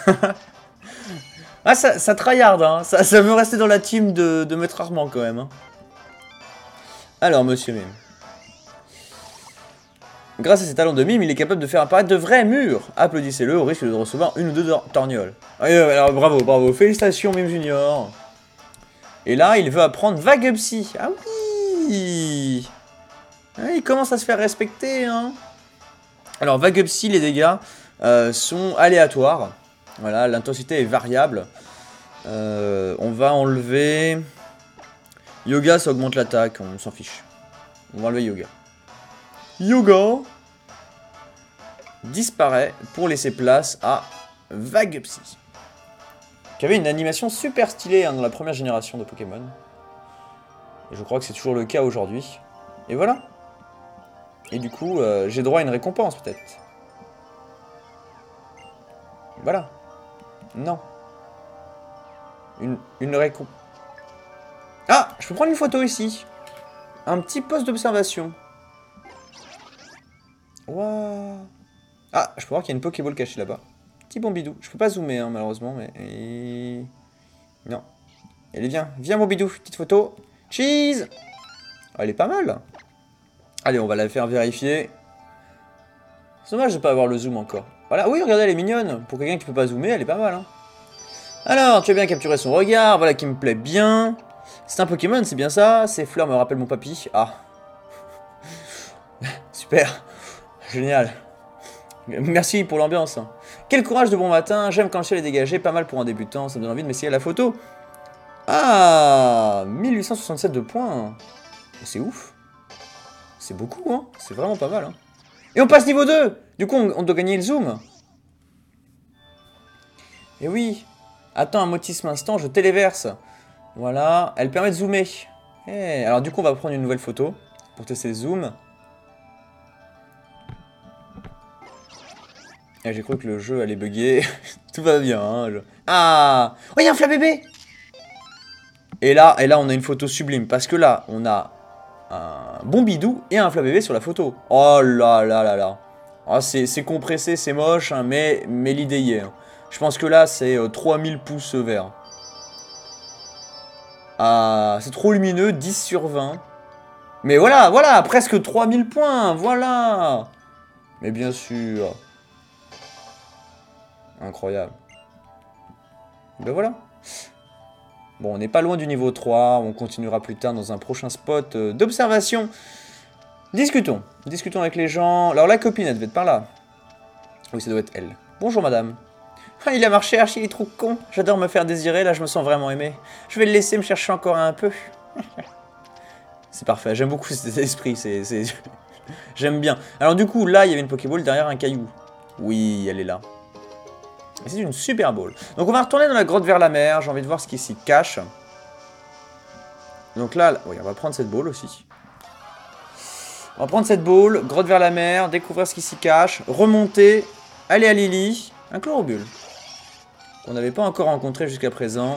[SPEAKER 1] Ah, ça, ça tryhard, hein. Ça, ça veut rester dans la team de, de Maître Armand, quand même, hein. Alors, Monsieur Mime. Grâce à ses talents de mime, il est capable de faire apparaître de vrais murs. Applaudissez-le au risque de recevoir une ou deux torgnoles. Alors, bravo, bravo. Félicitations, Mime Junior. Et là, il veut apprendre Vague Psy. Ah oui. Ah, il commence à se faire respecter, hein. Alors, Vague Psy, les dégâts euh, sont aléatoires. Voilà, l'intensité est variable. Euh, on va enlever... Yoga, ça augmente l'attaque, on s'en fiche. On va enlever Yoga. Yoga disparaît pour laisser place à Vague Psy, qui avait une animation super stylée hein, dans la première génération de Pokémon. Et je crois que c'est toujours le cas aujourd'hui. Et voilà. Et du coup, euh, j'ai droit à une récompense peut-être. Voilà. Non. Une, une récompense. Ah, je peux prendre une photo ici. Un petit poste d'observation. Waouh. Ah, je peux voir qu'il y a une Pokéball cachée là-bas. Petit Bombidou. Je peux pas zoomer, hein, malheureusement, mais... Et... Non. Allez, viens. Viens, Bombidou. Petite photo. Cheese. Ah, elle est pas mal. Allez, on va la faire vérifier. C'est dommage de pas avoir le zoom encore. Voilà. Oui, regardez, elle est mignonne. Pour quelqu'un qui peut pas zoomer, elle est pas mal, hein. Alors, tu as bien capturé son regard. Voilà qui me plaît bien. C'est un Pokémon, c'est bien ça. Ces fleurs me rappellent mon papy. Ah. Super. Génial. Merci pour l'ambiance. Quel courage de bon matin. J'aime quand le ciel est dégagé. Pas mal pour un débutant. Ça me donne envie de m'essayer à la photo. Ah, mille huit cent soixante-sept de points. C'est ouf. C'est beaucoup, hein. C'est vraiment pas mal, hein. Et on passe niveau deux. Du coup, on, on doit gagner le zoom. Et oui. Attends un motisme instant, je téléverse. Voilà. Elle permet de zoomer. Et alors, du coup, on va prendre une nouvelle photo pour tester le zoom. Et j'ai cru que le jeu allait bugger. Tout va bien, hein. Je... Ah. Oh, il y a un Flabébé. Et là, et là, on a une photo sublime. Parce que là, on a un Bombidou et un Flabébé sur la photo. Oh là là là là. Oh, c'est compressé, c'est moche, hein, mais, mais l'idée y est. Hein. Je pense que là, c'est euh, trois mille pouces verts. Ah, c'est trop lumineux, dix sur vingt. Mais voilà, voilà, presque trois mille points, voilà. Mais bien sûr. Incroyable. Ben voilà. Bon, on n'est pas loin du niveau trois, on continuera plus tard dans un prochain spot euh, d'observation. Discutons, discutons avec les gens. Alors la copine, elle devait être par là. Oui, ça doit être elle. Bonjour madame. Ah, il a marché, Archie, il est trop con. J'adore me faire désirer, là je me sens vraiment aimé. Je vais le laisser me chercher encore un peu. C'est parfait, j'aime beaucoup cet esprit, c'est... J'aime bien. Alors du coup, là, il y avait une Pokéball derrière un caillou. Oui, elle est là. Et c'est une super ball. Donc on va retourner dans la grotte vers la mer. J'ai envie de voir ce qui s'y cache. Donc là, là... Oui, on va prendre cette ball aussi. On va prendre cette ball, grotte vers la mer, découvrir ce qui s'y cache, remonter, aller à Lily. Un Chlorobule. Qu'on n'avait pas encore rencontré jusqu'à présent.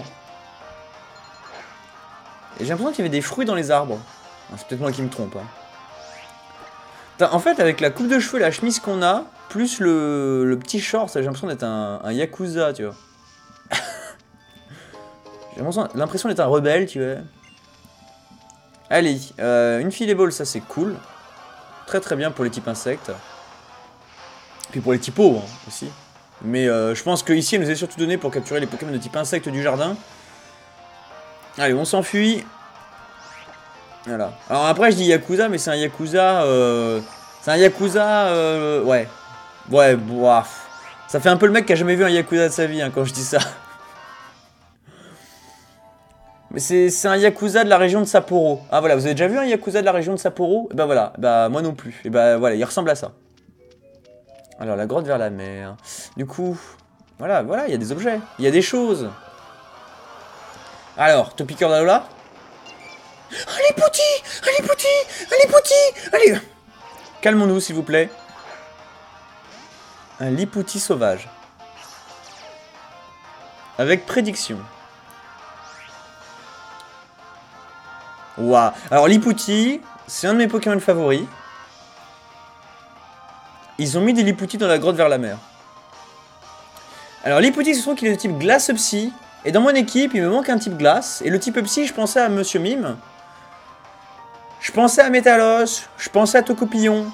[SPEAKER 1] Et j'ai l'impression qu'il y avait des fruits dans les arbres. C'est peut-être moi qui me trompe. Hein. En fait, avec la coupe de cheveux et la chemise qu'on a, plus le, le petit short, j'ai l'impression d'être un, un yakuza, tu vois. J'ai l'impression d'être un rebelle, tu vois. Allez, euh, une filet-ball, ça c'est cool. Très très bien pour les types insectes. Puis pour les typos hein, aussi. Mais euh, je pense qu'ici, elle nous est surtout donnée pour capturer les Pokémon de type insecte du jardin. Allez, on s'enfuit. Voilà. Alors après, je dis Yakuza, mais c'est un Yakuza... Euh... C'est un Yakuza... Euh... Ouais. Ouais, bof. Ça fait un peu le mec qui a jamais vu un Yakuza de sa vie, hein, quand je dis ça. Mais c'est un Yakuza de la région de Sapporo. Ah voilà, vous avez déjà vu un Yakuza de la région de Sapporo? Et bah voilà, bah moi non plus. Et bah voilà, il ressemble à ça. Alors, la grotte vers la mer. Du coup, voilà, voilà, il y a des objets. Il y a des choses. Alors, Topiqueur d'Alola. Allez, Pouti! Allez, Pouti! Allez, Pouti! Allez! Calmons-nous, s'il vous plaît. Un Lipouti sauvage. Avec prédiction. Waouh. Alors, Lipouti, c'est un de mes Pokémon favoris. Ils ont mis des Lipouti dans la grotte vers la mer. Alors, Lipouti, se trouve qu'il est de type glace psy. Et dans mon équipe, il me manque un type glace. Et le type psy, je pensais à Monsieur Mime. Je pensais à Métalos. Je pensais à Tocopillon.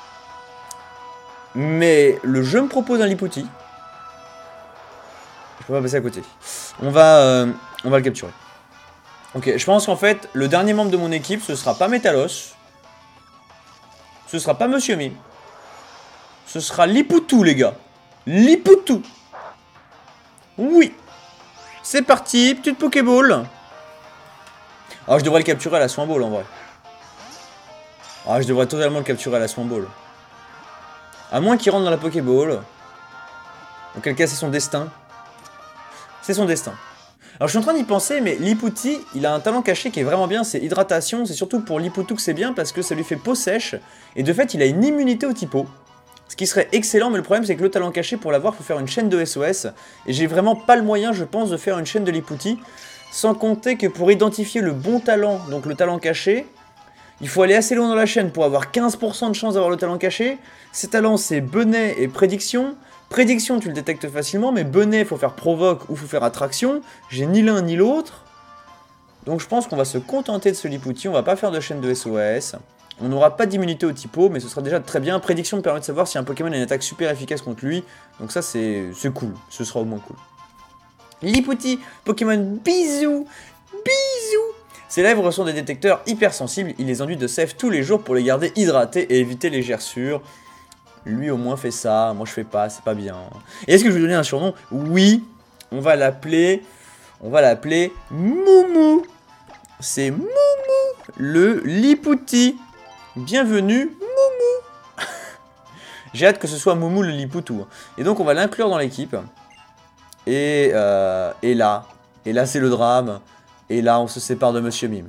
[SPEAKER 1] Mais le jeu me propose un Lipouti. Je peux pas passer à côté. On va, euh, on va le capturer. Ok, je pense qu'en fait, le dernier membre de mon équipe, ce sera pas Métalos. Ce sera pas Monsieur Mime. Ce sera Lipoutou, les gars. Lipoutou. Oui. C'est parti, petite Pokéball. Ah, je devrais le capturer à la Swamball, en vrai. Ah, je devrais totalement le capturer à la Swamball. À moins qu'il rentre dans la Pokéball. Auquel cas, c'est son destin. C'est son destin. Alors, je suis en train d'y penser, mais Lipouti, il a un talent caché qui est vraiment bien, c'est hydratation. C'est surtout pour Lipoutou que c'est bien, parce que ça lui fait peau sèche. Et de fait, il a une immunité au typo. Ce qui serait excellent, mais le problème, c'est que le talent caché, pour l'avoir, il faut faire une chaîne de S O S. Et j'ai vraiment pas le moyen, je pense, de faire une chaîne de Lipouti. Sans compter que pour identifier le bon talent, donc le talent caché, il faut aller assez loin dans la chaîne pour avoir quinze pour cent de chance d'avoir le talent caché. Ces talents, c'est Benet et Prédiction. Prédiction, tu le détectes facilement, mais Benet, il faut faire Provoque ou il faut faire Attraction. J'ai ni l'un ni l'autre. Donc je pense qu'on va se contenter de ce Lipouti, on va pas faire de chaîne de S O S. On n'aura pas d'immunité au typo, mais ce sera déjà très bien. Prédiction me permet de savoir si un Pokémon a une attaque super efficace contre lui. Donc ça, c'est cool. Ce sera au moins cool. Lipouti, Pokémon bisous. Bisous. Ses lèvres sont des détecteurs hypersensibles. Il les enduit de sève tous les jours pour les garder hydratés et éviter les gerçures. Lui au moins fait ça. Moi je fais pas, c'est pas bien. Et est-ce que je vais lui donner un surnom? Oui. On va l'appeler... On va l'appeler Moumou. C'est Moumou, le Lipouti. Bienvenue, Moumou. J'ai hâte que ce soit Moumou le Lipoutou. Et donc on va l'inclure dans l'équipe. Et, euh, et là, et là c'est le drame. Et là on se sépare de Monsieur Mime.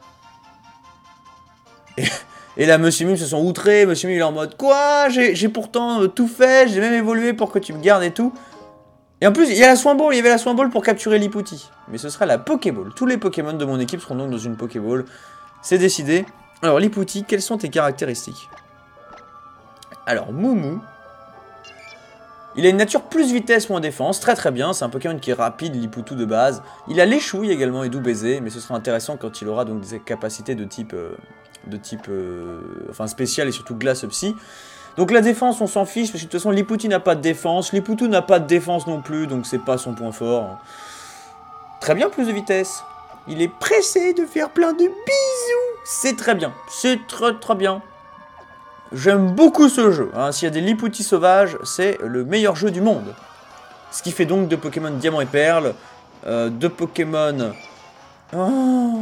[SPEAKER 1] Et, et là Monsieur Mime se sont outrés. Monsieur Mime il est en mode quoi? J'ai pourtant tout fait, j'ai même évolué pour que tu me gardes et tout. Et en plus il y a la Swamball, il y avait la Swamball pour capturer Lipouti. Mais ce sera la Pokéball. Tous les Pokémon de mon équipe seront donc dans une Pokéball. C'est décidé. Alors, Lipouti, quelles sont tes caractéristiques? Alors, Moumou. Il a une nature plus vitesse, moins défense. Très très bien, c'est un Pokémon qui est rapide, Lipoutou de base. Il a l'échouille également et doux baiser, mais ce sera intéressant quand il aura donc des capacités de type... Euh, de type... Euh, enfin, spécial et surtout glace psy. Donc la défense, on s'en fiche, parce que de toute façon, Lipouti n'a pas de défense. Lipoutou n'a pas de défense non plus, donc c'est pas son point fort. Très bien, plus de vitesse. Il est pressé de faire plein de bisous. C'est très bien. C'est très très bien. J'aime beaucoup ce jeu. Hein. S'il y a des Lipouti sauvages, c'est le meilleur jeu du monde. Ce qui fait donc de Pokémon Diamant et Perle, euh, de Pokémon... Oh.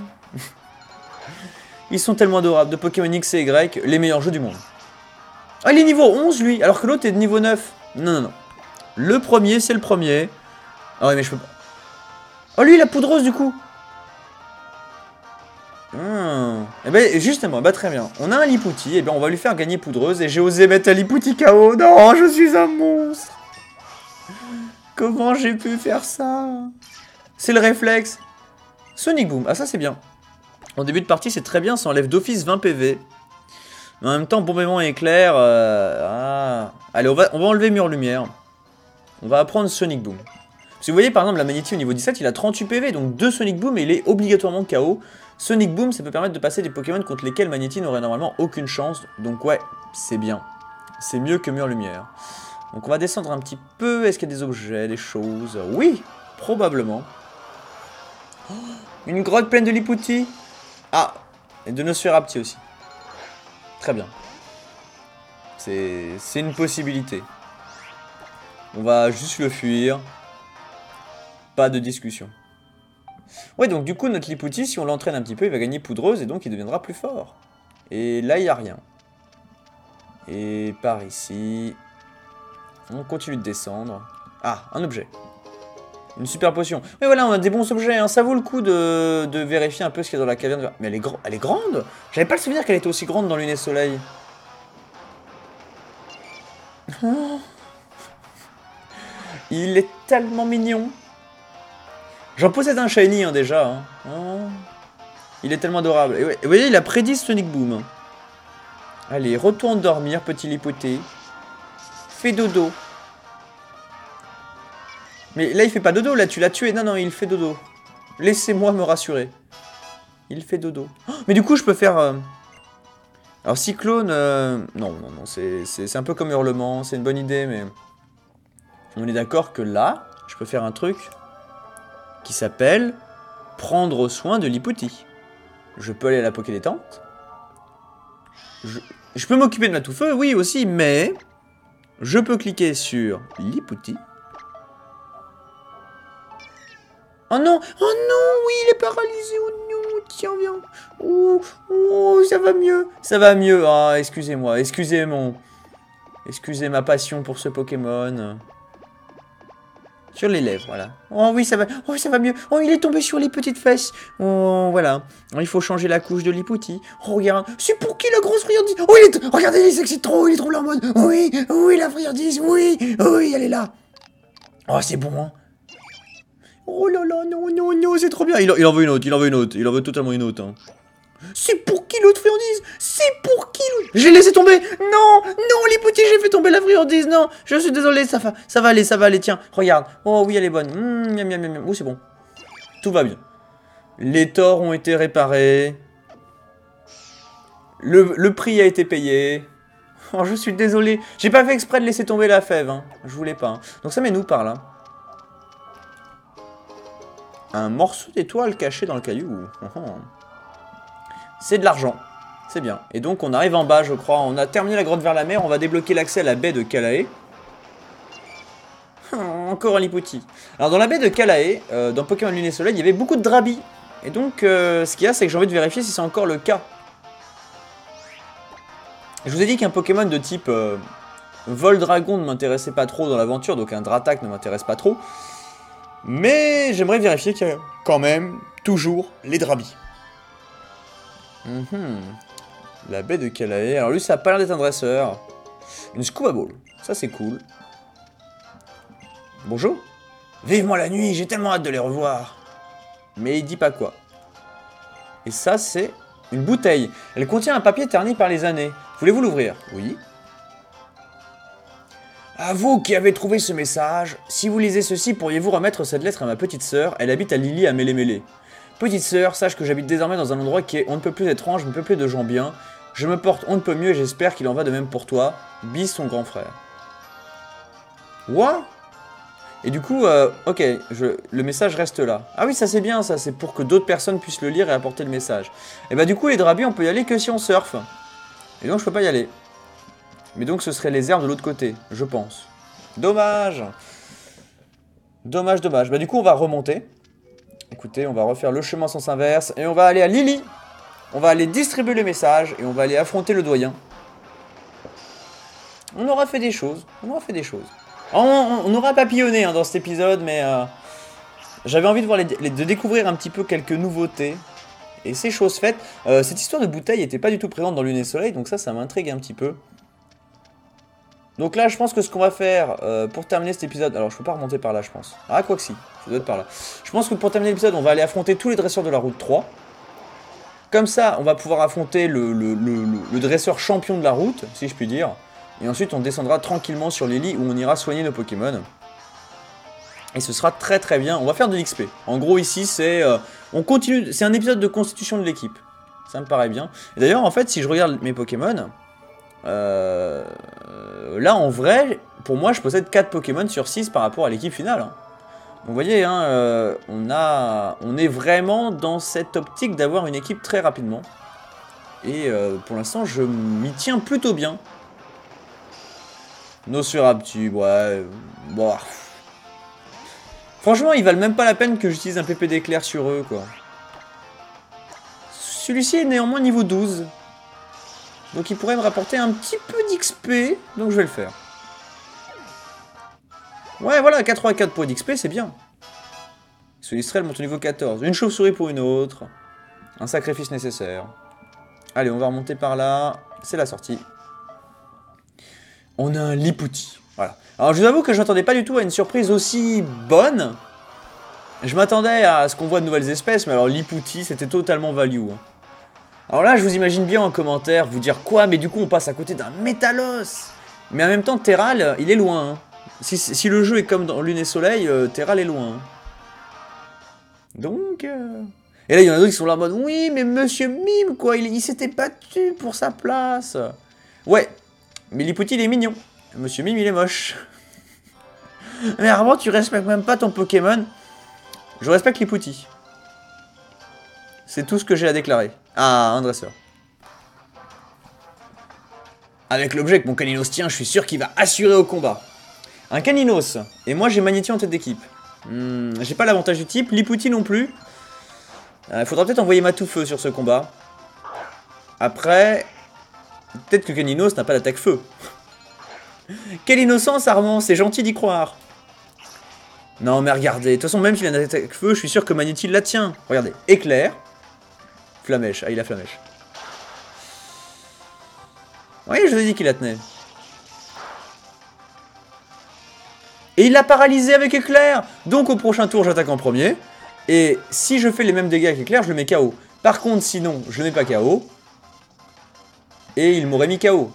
[SPEAKER 1] Ils sont tellement adorables. De Pokémon X et Y, les meilleurs jeux du monde. Ah, il est niveau onze, lui, alors que l'autre est de niveau neuf. Non, non, non. Le premier, c'est le premier. Ah ouais, mais je peux pas... Oh, lui, la poudreuse, du coup. Hmm. Et ben justement, bah très bien. On a un Lipouti, et ben on va lui faire gagner poudreuse. Et j'ai osé mettre un Lipouti K O. Non, je suis un monstre. Comment j'ai pu faire ça? C'est le réflexe. Sonic Boom, ah ça c'est bien. En début de partie, c'est très bien, ça enlève d'office vingt P V. Mais en même temps, bombement et éclair. Euh... Ah. Allez, on va, on va enlever Mur Lumière. On va apprendre Sonic Boom. Si vous voyez par exemple la Magnétie au niveau dix-sept, il a trente-huit P V, donc deux Sonic Boom et il est obligatoirement K O. Sonic Boom, ça peut permettre de passer des Pokémon contre lesquels Magnétie n'aurait normalement aucune chance. Donc ouais, c'est bien. C'est mieux que Mur Lumière. Donc on va descendre un petit peu. Est-ce qu'il y a des objets, des choses? Oui, probablement. Oh, une grotte pleine de Lipouti. Ah, et de Nosferapti aussi. Très bien. C'est une possibilité. On va juste le fuir. Pas de discussion. Ouais, donc du coup, notre Lipouti, si on l'entraîne un petit peu, il va gagner poudreuse et donc il deviendra plus fort. Et là, il n'y a rien. Et par ici... On continue de descendre. Ah, un objet. Une super potion. Mais voilà, on a des bons objets, hein. Ça vaut le coup de, de vérifier un peu ce qu'il y a dans la caverne. Mais elle est, gr elle est grande. J'avais pas le souvenir qu'elle était aussi grande dans Lune et Soleil. Oh. Il est tellement mignon. J'en possède un shiny hein, déjà. Hein. Oh. Il est tellement adorable. Et ouais, vous voyez, il a prédit Sonic Boom. Allez, retourne dormir, petit lipoté. Fais dodo. Mais là, il fait pas dodo, là, tu l'as tué. Non, non, il fait dodo. Laissez-moi me rassurer. Il fait dodo. Oh, mais du coup, je peux faire... Euh... Alors, cyclone... Euh... Non, non, non, c'est un peu comme hurlement. C'est une bonne idée, mais... On est d'accord que là, je peux faire un truc qui s'appelle prendre soin de l'Hipouti. Je peux aller à la Poké Détente. Je, je peux m'occuper de ma tout-feu, oui, aussi, mais... Je peux cliquer sur l'Hipouti. Oh non, oh non, oui, il est paralysé, oh non, tiens, viens. Oh, oh, ça va mieux, ça va mieux. Ah, excusez-moi, excusez mon... Excusez ma passion pour ce Pokémon. Sur les lèvres, voilà. Oh oui, ça va, oh, ça va mieux. Oh, il est tombé sur les petites fesses. Oh, voilà. Il faut changer la couche de l'Hipouti. Oh, regarde, c'est pour qui la grosse friandise? Oh, il est... Regardez, il s'excite trop, il est trop là en mode... Oui, oui, la friandise, oui, oui, elle est là. Oh, c'est bon, hein. Oh là là, non, non, non, c'est trop bien. Il en, il en veut une autre, il en veut une autre. Il en veut totalement une autre. Hein. C'est pour qui l'autre friandise? C'est pour qui l'autre? J'ai laissé tomber. Non, non, les petits, j'ai fait tomber la friandise. Non, je suis désolé, ça va, ça va aller, ça va aller. Tiens, regarde. Oh oui, elle est bonne. Mmh, miam, miam, miam. Oh, c'est bon. Tout va bien. Les torts ont été réparés. Le, le prix a été payé. Oh, je suis désolé. J'ai pas fait exprès de laisser tomber la fève. Hein. Je voulais pas. Hein. Donc ça mène nous par là. Un morceau d'étoile caché dans le caillou. Oh, oh. C'est de l'argent. C'est bien. Et donc on arrive en bas, je crois. On a terminé la grotte vers la mer. On va débloquer l'accès à la baie de Kalae. Oh, encore un Lipouti. Alors dans la baie de Kalae, euh, dans Pokémon Lune et Soleil, il y avait beaucoup de Drabis. Et donc euh, ce qu'il y a, c'est que j'ai envie de vérifier si c'est encore le cas. Je vous ai dit qu'un Pokémon de type euh, Vol-Dragon ne m'intéressait pas trop dans l'aventure. Donc un Dratak ne m'intéresse pas trop. Mais j'aimerais vérifier qu'il y a quand même toujours les Drabis. Mm-hmm. La baie de Kalae. Alors lui, ça a pas l'air d'être un dresseur. Une scuba ball. Ça, c'est cool. Bonjour. Vive-moi la nuit, j'ai tellement hâte de les revoir. Mais il dit pas quoi. Et ça, c'est une bouteille. Elle contient un papier terni par les années. Voulez-vous l'ouvrir? Oui. À vous qui avez trouvé ce message, si vous lisez ceci, pourriez-vous remettre cette lettre à ma petite sœur? Elle habite à Lily à Mélémélé. Petite sœur, sache que j'habite désormais dans un endroit qui est on ne peut plus étrange, mais peuplé de gens bien. Je me porte on ne peut mieux et j'espère qu'il en va de même pour toi. Bis son grand frère. What? Et du coup, euh, ok, je, le message reste là. Ah oui, ça c'est bien ça, c'est pour que d'autres personnes puissent le lire et apporter le message. Et bah du coup, les Drabis, on peut y aller que si on surfe. Et donc je peux pas y aller. Mais donc ce serait les herbes de l'autre côté, je pense. Dommage. Dommage, dommage. Bah du coup, on va remonter. Écoutez, on va refaire le chemin en sens inverse. Et on va aller à Lily. On va aller distribuer le message. Et on va aller affronter le doyen. On aura fait des choses. On aura fait des choses. On, on, on aura papillonné hein, dans cet épisode. Mais euh, j'avais envie de, voir les, les, de découvrir un petit peu quelques nouveautés. Et c'est chose faite. Euh, cette histoire de bouteille n'était pas du tout présente dans Lune et Soleil. Donc ça, ça m'intrigue un petit peu. Donc là, je pense que ce qu'on va faire euh, pour terminer cet épisode... Alors, je peux pas remonter par là, je pense. Ah, quoi que si. Ça doit être par là. Je pense que pour terminer l'épisode, on va aller affronter tous les dresseurs de la route trois. Comme ça, on va pouvoir affronter le, le, le, le, le dresseur champion de la route, si je puis dire. Et ensuite, on descendra tranquillement sur Lily où on ira soigner nos Pokémon. Et ce sera très très bien. On va faire de l'X P. En gros, ici, c'est... Euh, on continue... C'est un épisode de constitution de l'équipe. Ça me paraît bien. Et d'ailleurs, en fait, si je regarde mes Pokémon... Euh, là en vrai, pour moi je possède quatre Pokémon sur six par rapport à l'équipe finale. Hein. Donc vous voyez, hein, euh, on, a, on est vraiment dans cette optique d'avoir une équipe très rapidement. Et euh, pour l'instant je m'y tiens plutôt bien. Nosferatu, ouais, bon. Franchement ils valent même pas la peine que j'utilise un P P d'éclair sur eux quoi. Celui-ci est néanmoins niveau douze. Donc il pourrait me rapporter un petit peu d'X P, donc je vais le faire. Ouais, voilà, quatre-vingt-quatre points d'X P, c'est bien. Ce Listrel monte au niveau quatorze. Une chauve-souris pour une autre. Un sacrifice nécessaire. Allez, on va remonter par là. C'est la sortie. On a un Lipouti. Voilà. Alors, je vous avoue que je m'attendais pas du tout à une surprise aussi bonne. Je m'attendais à ce qu'on voit de nouvelles espèces, mais alors Lipouti, c'était totalement value. Alors là, je vous imagine bien en commentaire vous dire quoi, mais du coup, on passe à côté d'un Métalos. Mais en même temps, Terral, il est loin. Hein. Si, si le jeu est comme dans Lune et Soleil, euh, Terral est loin. Donc... Euh... Et là, il y en a d'autres qui sont là en mode, oui, mais Monsieur Mime, quoi, il, il s'était battu pour sa place. Ouais, mais Lipouti, il est mignon. Monsieur Mime, il est moche. Mais vraiment, tu respectes même pas ton Pokémon. Je respecte Lipouti. C'est tout ce que j'ai à déclarer. Ah, un dresseur. Avec l'objet que mon Caninos tient, je suis sûr qu'il va assurer au combat. Un Caninos. Et moi, j'ai Magnéti en tête d'équipe. Hmm, j'ai pas l'avantage du type, Lipouti non plus. Il euh, faudra peut-être envoyer Matoufeu sur ce combat. Après, peut-être que Caninos n'a pas d'attaque feu. Quelle innocence, Armand, c'est gentil d'y croire. Non, mais regardez, de toute façon, même s'il a une attaque feu, je suis sûr que Magnéti la tient. Regardez, éclair. Flamèche, ah, il a Flamèche. Oui, je vous ai dit qu'il la tenait. Et il l'a paralysé avec éclair. Donc au prochain tour, j'attaque en premier. Et si je fais les mêmes dégâts avec éclair, je le mets K O. Par contre, sinon, je le mets pas K O. Et il m'aurait mis K O.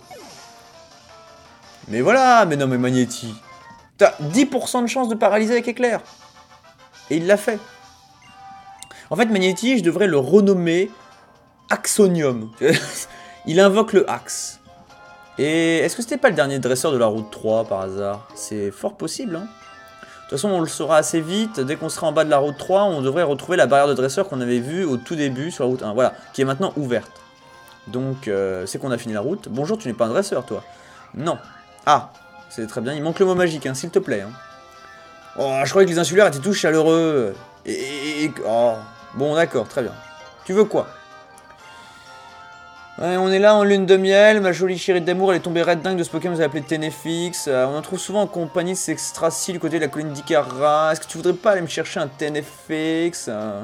[SPEAKER 1] Mais voilà, mais non, mais Magnéti. T'as dix pour cent de chance de paralyser avec éclair. Et il l'a fait. En fait, Magnéti, je devrais le renommer Axonium. Il invoque le Axe. Et est-ce que c'était pas le dernier dresseur de la route trois par hasard? C'est fort possible, hein. De toute façon, on le saura assez vite. Dès qu'on sera en bas de la route trois, on devrait retrouver la barrière de dresseur qu'on avait vue au tout début sur la route un. Voilà, qui est maintenant ouverte. Donc, euh, c'est qu'on a fini la route. Bonjour, tu n'es pas un dresseur, toi. Non. Ah, c'est très bien. Il manque le mot magique, hein, s'il te plaît. Hein. Oh, je croyais que les insulaires étaient tous chaleureux. Et... et, et oh. Bon, d'accord, très bien. Tu veux quoi? Ouais, on est là en lune de miel, ma jolie chérie d'amour, elle est tombée red dingue de ce Pokémon que vous avez appelé Ténéfix. Euh, on en trouve souvent en compagnie de ces extracis du côté de la colline d'Ikara. Est-ce que tu voudrais pas aller me chercher un Ténéfix? euh...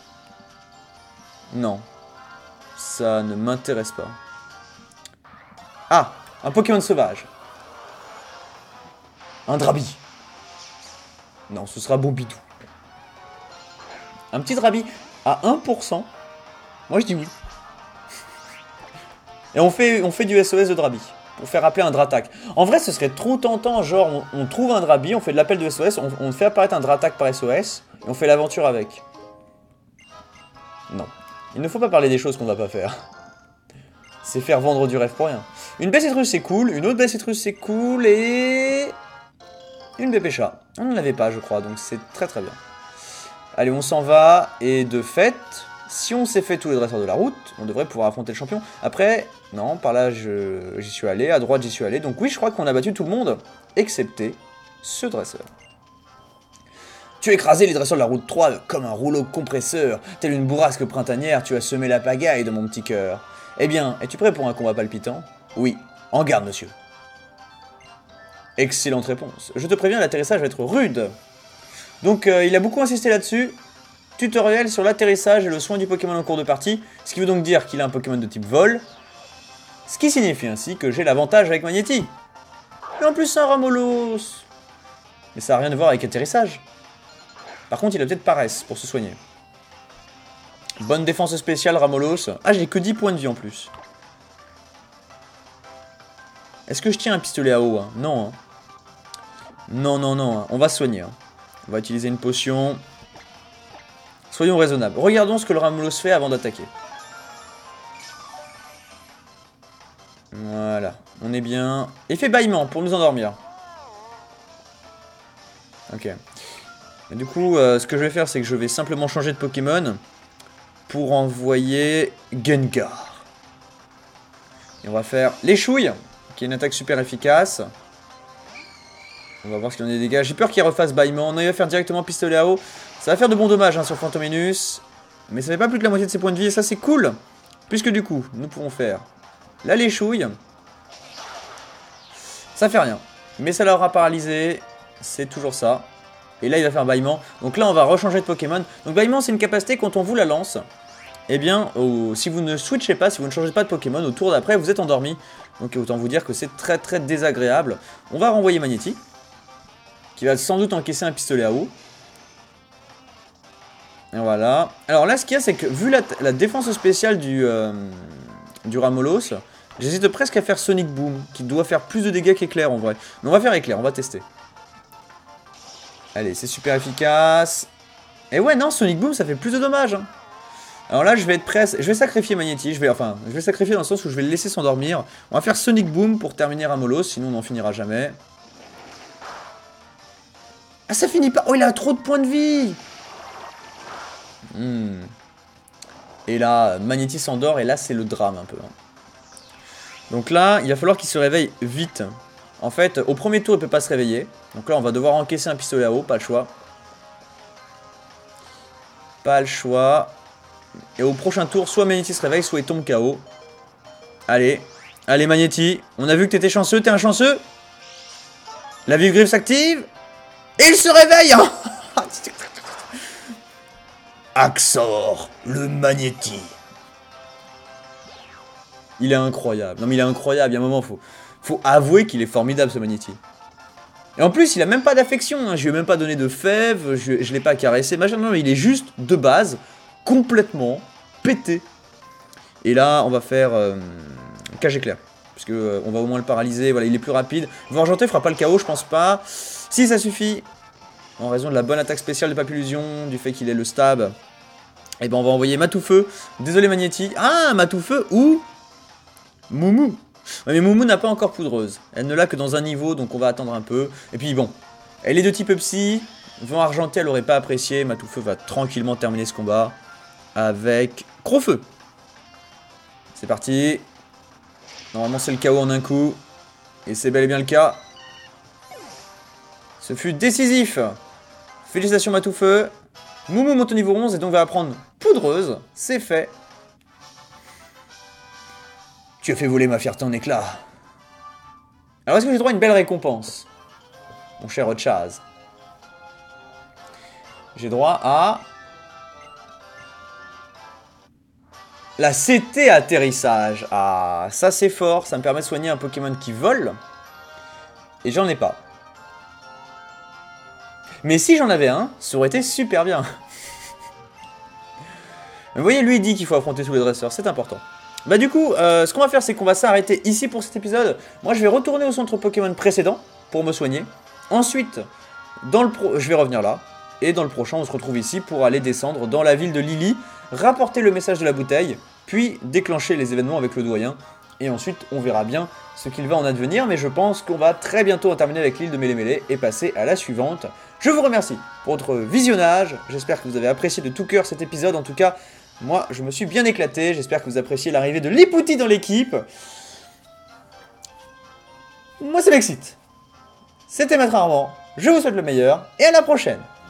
[SPEAKER 1] Non. Ça ne m'intéresse pas. Ah, un Pokémon sauvage. Un Drabi. Non, ce sera Bobidou. Un petit Drabi à un pour cent. Moi je dis oui. Et on fait, on fait du S O S de Drabi, pour faire appeler un Dratak. En vrai, ce serait trop tentant, genre, on, on trouve un Drabi, on fait de l'appel de S O S, on, on fait apparaître un Dratak par S O S, et on fait l'aventure avec. Non. Il ne faut pas parler des choses qu'on ne va pas faire. C'est faire vendre du rêve pour rien. Une Bécitrus, c'est cool, une autre Bécitrus, c'est cool, et... une Bépécha. On n'en avait pas, je crois, donc c'est très très bien. Allez, on s'en va, et de fait... Si on s'est fait tous les dresseurs de la route, on devrait pouvoir affronter le champion. Après, non, par là j'y suis allé, à droite j'y suis allé. Donc oui, je crois qu'on a battu tout le monde, excepté ce dresseur. Tu as écrasé les dresseurs de la route trois comme un rouleau compresseur. Telle une bourrasque printanière, tu as semé la pagaille de mon petit cœur. Eh bien, es-tu prêt pour un combat palpitant? Oui, en garde, monsieur. Excellente réponse. Je te préviens, l'atterrissage va être rude. Donc, euh, il a beaucoup insisté là-dessus. Tutoriel sur l'atterrissage et le soin du Pokémon en cours de partie, ce qui veut donc dire qu'il a un Pokémon de type vol, ce qui signifie ainsi que j'ai l'avantage avec Magnéti. Et en plus c'est un Ramolos. Mais ça n'a rien à voir avec atterrissage. Par contre il a peut-être paresse pour se soigner. Bonne défense spéciale Ramolos. Ah, j'ai que dix points de vie en plus. Est-ce que je tiens un pistolet à eau hein? Non. Hein. Non, non, non. Hein. On va se soigner. Hein. On va utiliser une potion... Soyons raisonnables. Regardons ce que le Ramolos fait avant d'attaquer. Voilà. On est bien. Effet bâillement pour nous endormir. Ok. Et du coup, euh, ce que je vais faire, c'est que je vais simplement changer de Pokémon pour envoyer Gengar. Et on va faire l'échouille, qui est une attaque super efficace. On va voir ce qu'il en est des dégâts. J'ai peur qu'il refasse bâillement. Non, il va faire directement pistolet à eau. Ça va faire de bons dommages hein, sur Fantominus. Mais ça fait pas plus que la moitié de ses points de vie. Et ça, c'est cool. Puisque du coup, nous pourrons faire la léchouille. Ça fait rien. Mais ça l'aura paralysé. C'est toujours ça. Et là, il va faire bâillement. Donc là, on va rechanger de Pokémon. Donc bâillement, c'est une capacité quand on vous la lance. Eh bien, au, si vous ne switchez pas, si vous ne changez pas de Pokémon, au tour d'après, vous êtes endormi. Donc autant vous dire que c'est très très désagréable. On va renvoyer Magnéti, qui va sans doute encaisser un pistolet à eau. Et voilà. Alors là, ce qu'il y a, c'est que vu la, la défense spéciale du, euh, du Ramolos, j'hésite presque à faire Sonic Boom, qui doit faire plus de dégâts qu'Éclair en vrai. Mais on va faire Éclair, on va tester. Allez, c'est super efficace. Et ouais, non, Sonic Boom, ça fait plus de dommages. Hein. Alors là, je vais être prêt à... Je vais sacrifier Magnéti. Je vais... Enfin, je vais sacrifier dans le sens où je vais le laisser s'endormir. On va faire Sonic Boom pour terminer Ramolos, sinon on n'en finira jamais. Ah, ça finit pas... Oh, il a trop de points de vie. Hmm. Et là, Magnéti s'endort, et là, c'est le drame un peu. Hein. Donc là, il va falloir qu'il se réveille vite. En fait, au premier tour, il peut pas se réveiller. Donc là, on va devoir encaisser un pistolet à eau, pas le choix. Pas le choix. Et au prochain tour, soit Magnéti se réveille, soit il tombe K O. Allez, allez Magnéti. On a vu que t'étais chanceux, t'es un chanceux. La Vif-Griffe s'active. Et il se réveille. Axor, le Magnéti. Il est incroyable. Non mais il est incroyable, il y a un moment, faut, faut avouer qu'il est formidable ce Magnéti. Et en plus, il a même pas d'affection, hein. Je lui ai même pas donné de fèves, je, je l'ai pas caressé, machin, non, mais il est juste, de base, complètement pété. Et là, on va faire euh, cage éclair, parce que euh, on va au moins le paralyser, voilà, il est plus rapide. Vengeanté fera pas le K O, je pense pas. Si, ça suffit, en raison de la bonne attaque spéciale de Papillusion, du fait qu'il ait le stab, et ben on va envoyer Matoufeu. Désolé Magnéti. Ah, Matoufeu ou Moumou. Ouais, mais Moumou n'a pas encore poudreuse. Elle ne l'a que dans un niveau, donc on va attendre un peu. Et puis bon, elle est de type psy. Vent argenté, elle aurait pas apprécié. Matoufeu va tranquillement terminer ce combat avec Crofeu. C'est parti. Normalement, c'est le K O en un coup. Et c'est bel et bien le cas. Ce fut décisif. Félicitations Matoufeu. Moumou monte au niveau onze et donc va apprendre poudreuse. C'est fait. Tu as fait voler ma fierté en éclats. Alors est-ce que j'ai droit à une belle récompense, mon cher Chaz? J'ai droit à... la C T atterrissage. Ah, ça c'est fort, ça me permet de soigner un Pokémon qui vole. Et j'en ai pas. Mais si j'en avais un, ça aurait été super bien. Vous voyez, lui il dit qu'il faut affronter tous les dresseurs, c'est important. Bah du coup, euh, ce qu'on va faire, c'est qu'on va s'arrêter ici pour cet épisode. Moi, je vais retourner au centre Pokémon précédent pour me soigner. Ensuite, dans le pro... je vais revenir là. Et dans le prochain, on se retrouve ici pour aller descendre dans la ville de Lily, rapporter le message de la bouteille, puis déclencher les événements avec le doyen. Et ensuite, on verra bien ce qu'il va en advenir. Mais je pense qu'on va très bientôt en terminer avec l'île de Mélémélé et passer à la suivante. Je vous remercie pour votre visionnage. J'espère que vous avez apprécié de tout cœur cet épisode. En tout cas... moi, je me suis bien éclaté, j'espère que vous appréciez l'arrivée de Lipouti dans l'équipe. Moi, ça m'excite. C'était Maître Armand, je vous souhaite le meilleur, et à la prochaine.